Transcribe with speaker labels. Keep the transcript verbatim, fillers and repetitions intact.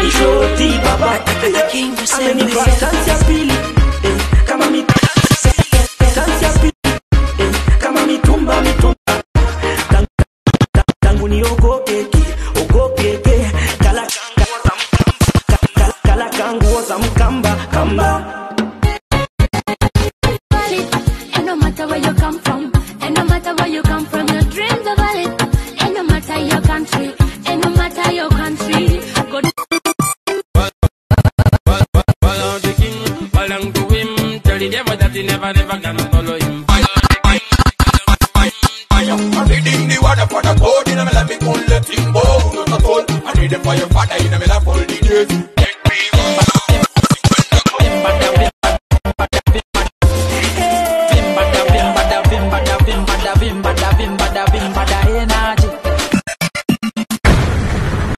Speaker 1: Nishoti baba amenipa chance ya pili eh, kama mi chance ya pili eh, kama mitumba mitumba tangu, tangu ni okokeki okokeke kala kala kala kangu za mkamba kamba.
Speaker 2: And no matter where you come from, and no matter where you come from, your dreams are valid. And no matter your country, and no matter your country, God.
Speaker 3: Follow the king, follow to him. Tell the devil that he never, never can follow him.
Speaker 4: I'm reading the water for the code, and I'm let me pull the thing, bow, not at all. I'm reading for your father, and I'm like all the days.